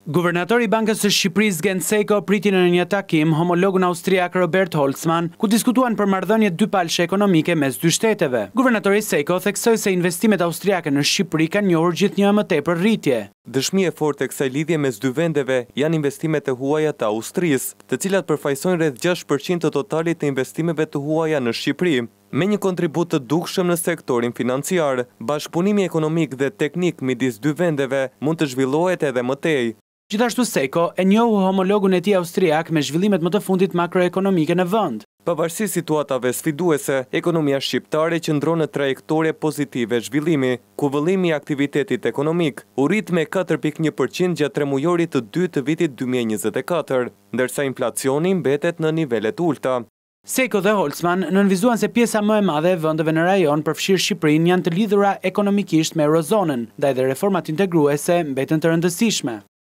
Guvernatori i Bankës së Shqipërisë Gent Seiko priti në një takim homologun austriak Robert Holzmann, ku diskutuan për marrëdhënie dypalshe ekonomike mes dy shteteve. Guvernatori Seiko theksoi se investimet austriake në Shqipëri kanë njohur gjithnjë më tepër rritje. Dëshmi e fortë e kësaj lidhje mes dy vendeve janë investimet e huaja të Austrisë, të cilat përfaqësojnë rreth 6% të totalit të investimeve të huaja në Shqipëri. Me një kontribut të dukshëm në sektorin financiar, bashkëpunimi ekonomik dhe teknik midis dy vendeve mund të zhvillohet edhe më tej. Gjithashtu Seiko e njohu homologun e tij austriak me zhvillimet më të fundit makroekonomike në vend. Pavarësisht situatave sfiduese, ekonomia shqiptare qëndron në trajektore pozitive zhvillimi, ku vëllimi i aktivitetit ekonomik u rrit me 4.1% gjatë tremujorit të dytë të vitit 2024, ndërsa inflacioni mbetet në nivelet ulta. Seiko dhe Holzmann nënvizuan se pjesa më e madhe e vendeve në rajon përfshirë Shqipërinë janë të lidhura ekonomikisht me eurozonën, ndaj dhe reformat integruese mbeten të rëndësishme.